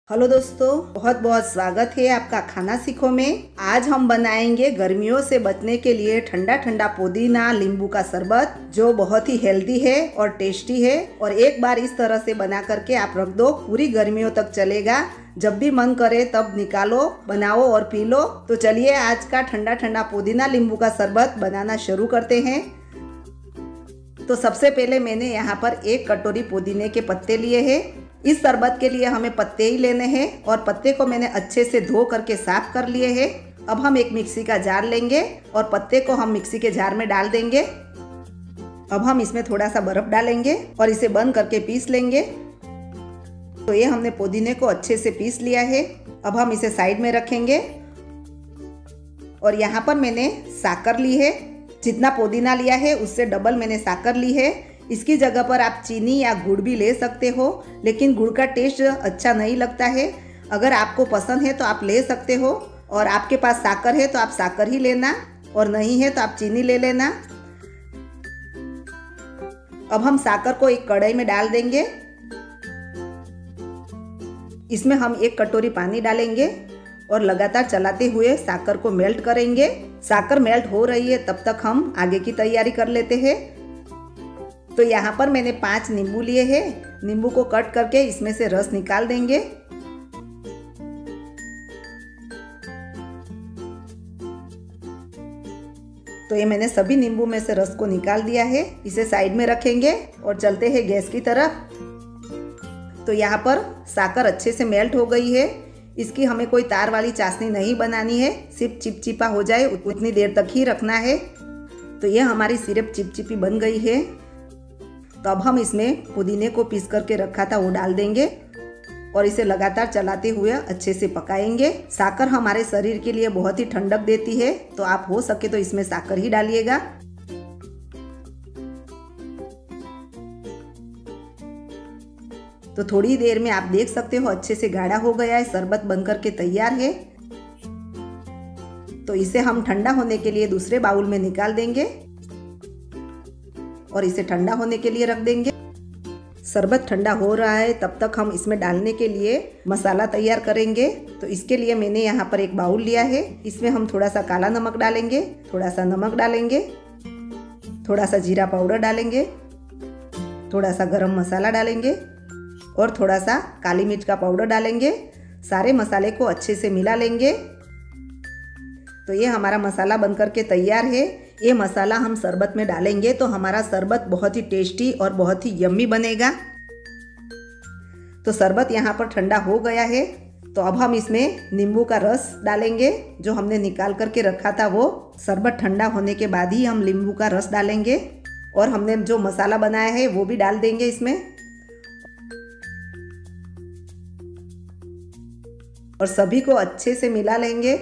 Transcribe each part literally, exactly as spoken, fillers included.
Hello दोस्तों, बहुत बहुत स्वागत है आपका खाना सीखो में। आज हम बनाएंगे गर्मियों से बचने के लिए ठंडा ठंडा पुदीना नींबू का शरबत, जो बहुत ही हेल्दी है और टेस्टी है। और एक बार इस तरह से बना करके आप रख दो, पूरी गर्मियों तक चलेगा। जब भी मन करे तब निकालो, बनाओ और पी लो। तो चलिए आज का ठंडा ठंडा पुदीना नींबू का शरबत बनाना शुरू करते हैं। तो सबसे पहले मैंने यहाँ पर एक कटोरी पुदीने के पत्ते लिए हैं। इस शरबत के लिए हमें पत्ते ही लेने हैं और पत्ते को मैंने अच्छे से धो करके साफ कर लिए हैं। अब हम एक मिक्सी का जार लेंगे और पत्ते को हम मिक्सी के जार में डाल देंगे। अब हम इसमें थोड़ा सा बर्फ डालेंगे और इसे बंद करके पीस लेंगे। तो ये हमने पुदीने को अच्छे से पीस लिया है। अब हम इसे साइड में रखेंगे। और यहाँ पर मैंने साकर ली है। जितना पुदीना लिया है उससे डबल मैंने साकर ली है। इसकी जगह पर आप चीनी या गुड़ भी ले सकते हो, लेकिन गुड़ का टेस्ट अच्छा नहीं लगता है। अगर आपको पसंद है तो आप ले सकते हो, और आपके पास साकर है तो आप साकर ही लेना, और नहीं है तो आप चीनी ले लेना। अब हम साकर को एक कढ़ाई में डाल देंगे। इसमें हम एक कटोरी पानी डालेंगे और लगातार चलाते हुए साकर को मेल्ट करेंगे। साकर मेल्ट हो रही है तब तक हम आगे की तैयारी कर लेते हैं। तो यहाँ पर मैंने पांच नींबू लिए हैं। नींबू को कट करके इसमें से रस निकाल देंगे। तो ये मैंने सभी नींबू में से रस को निकाल दिया है। इसे साइड में रखेंगे और चलते हैं गैस की तरफ। तो यहाँ पर साकर अच्छे से मेल्ट हो गई है। इसकी हमें कोई तार वाली चाशनी नहीं बनानी है, सिर्फ चिपचिपा हो जाए उतनी देर तक ही रखना है। तो ये हमारी सिर्फ चिपचिपी बन गई है। तो अब हम इसमें पुदीने को पीस करके रखा था वो डाल देंगे और इसे लगातार चलाते हुए अच्छे से पकाएंगे। साकर हमारे शरीर के लिए बहुत ही ठंडक देती है, तो आप हो सके तो इसमें साकर ही डालिएगा। तो थोड़ी देर में आप देख सकते हो अच्छे से गाढ़ा हो गया है, शरबत बनकर के तैयार है। तो इसे हम ठंडा होने के लिए दूसरे बाउल में निकाल देंगे और इसे ठंडा होने के लिए रख देंगे। शरबत ठंडा हो रहा है तब तक हम इसमें डालने के लिए मसाला तैयार करेंगे। तो इसके लिए मैंने यहाँ पर एक बाउल लिया है। इसमें हम थोड़ा सा काला नमक डालेंगे, थोड़ा सा नमक डालेंगे, थोड़ा सा जीरा पाउडर डालेंगे, थोड़ा सा गरम मसाला डालेंगे और थोड़ा सा काली मिर्च का पाउडर डालेंगे। सारे मसाले को अच्छे से मिला लेंगे। तो ये हमारा मसाला बनकर के तैयार है। ये मसाला हम शरबत में डालेंगे तो हमारा शरबत बहुत ही टेस्टी और बहुत ही यम्मी बनेगा। तो शरबत यहाँ पर ठंडा हो गया है। तो अब हम इसमें नींबू का रस डालेंगे, जो हमने निकाल करके रखा था वो। शरबत ठंडा होने के बाद ही हम नींबू का रस डालेंगे और हमने जो मसाला बनाया है वो भी डाल देंगे इसमें, और सभी को अच्छे से मिला लेंगे।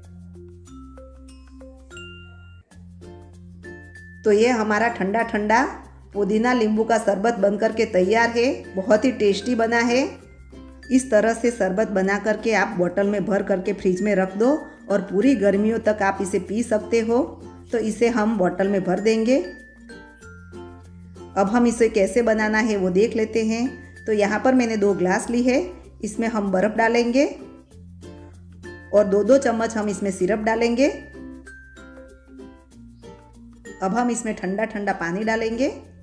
तो ये हमारा ठंडा ठंडा पुदीना नींबू का शरबत बनकर के तैयार है। बहुत ही टेस्टी बना है। इस तरह से शरबत बना करके आप बोतल में भर करके फ्रिज में रख दो और पूरी गर्मियों तक आप इसे पी सकते हो। तो इसे हम बोतल में भर देंगे। अब हम इसे कैसे बनाना है वो देख लेते हैं। तो यहाँ पर मैंने दो ग्लास ली है। इसमें हम बर्फ डालेंगे और दो दो चम्मच हम इसमें सिरप डालेंगे। अब हम इसमें ठंडा ठंडा पानी डालेंगे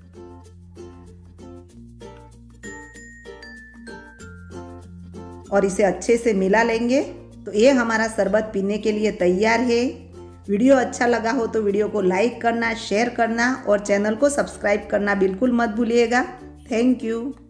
और इसे अच्छे से मिला लेंगे। तो ये हमारा शरबत पीने के लिए तैयार है। वीडियो अच्छा लगा हो तो वीडियो को लाइक करना, शेयर करना और चैनल को सब्सक्राइब करना बिल्कुल मत भूलिएगा। Thank you.